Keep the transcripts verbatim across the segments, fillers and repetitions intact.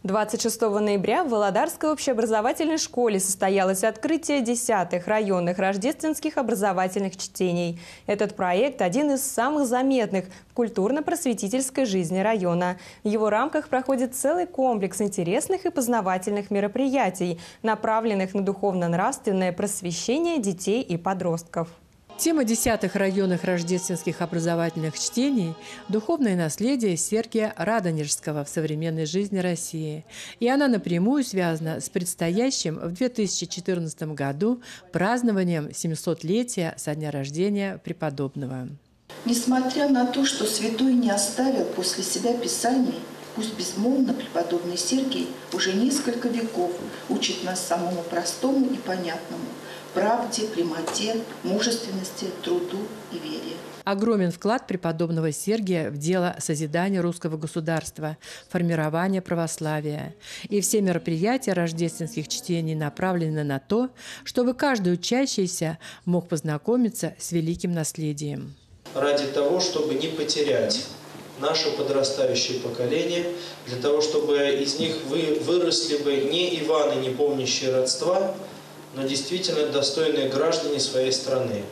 двадцать шестого ноября в Володарской общеобразовательной школе состоялось открытие десятых районных рождественских образовательных чтений. Этот проект – один из самых заметных в культурно-просветительской жизни района. В его рамках проходит целый комплекс интересных и познавательных мероприятий, направленных на духовно-нравственное просвещение детей и подростков. Тема десятых районных рождественских образовательных чтений – духовное наследие Сергия Радонежского в современной жизни России. И она напрямую связана с предстоящим в две тысячи четырнадцатом году празднованием семисотлетия со дня рождения преподобного. Несмотря на то, что святой не оставил после себя Писаний, пусть безмолвно преподобный Сергий уже несколько веков учит нас самому простому и понятному – правде, прямоте, мужественности, труду и вере. Огромен вклад преподобного Сергия в дело созидания русского государства, формирования православия. И все мероприятия рождественских чтений направлены на то, чтобы каждый учащийся мог познакомиться с великим наследием. Ради того, чтобы не потерять наше подрастающее поколение, для того, чтобы из них вы, выросли бы не Иваны, не помнящие родства, но действительно достойные граждане своей страны.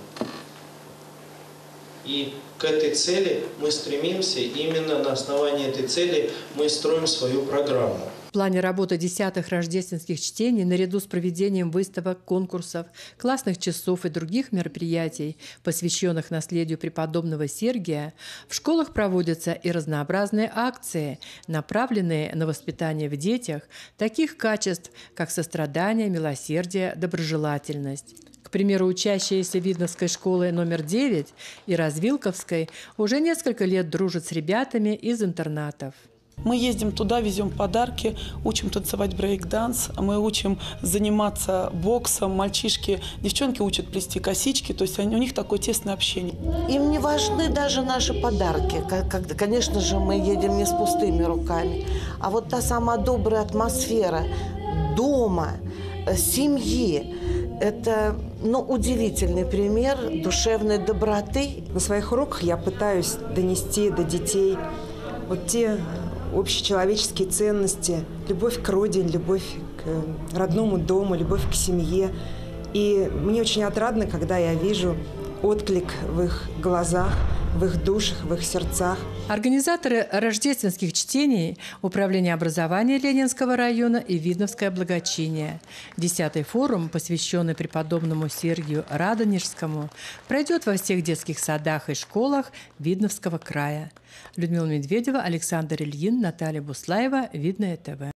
И к этой цели мы стремимся, именно на основании этой цели мы строим свою программу. В плане работы десятых рождественских чтений, наряду с проведением выставок, конкурсов, классных часов и других мероприятий, посвященных наследию преподобного Сергия, в школах проводятся и разнообразные акции, направленные на воспитание в детях таких качеств, как сострадание, милосердие, доброжелательность. К примеру, учащиеся Видновской школы номер девять и Развилковской уже несколько лет дружат с ребятами из интернатов. Мы ездим туда, везем подарки, учим танцевать брейк-данс, мы учим заниматься боксом, мальчишки, девчонки учат плести косички, то есть они, у них такое тесное общение. Им не важны даже наши подарки. Конечно же, мы едем не с пустыми руками. А вот та самая добрая атмосфера дома, семьи, это ну, удивительный пример душевной доброты. На своих уроках я пытаюсь донести до детей вот те общечеловеческие ценности, любовь к родине, любовь к родному дому, любовь к семье. И мне очень отрадно, когда я вижу отклик в их глазах, в их душах, в их сердцах. Организаторы рождественских чтений – Управление образования Ленинского района и Видновское благочиние. Десятый форум, посвященный преподобному Сергию Радонежскому, пройдет во всех детских садах и школах Видновского края. Людмила Медведева, Александр Ильин, Наталья Буслаева, Видное ТВ.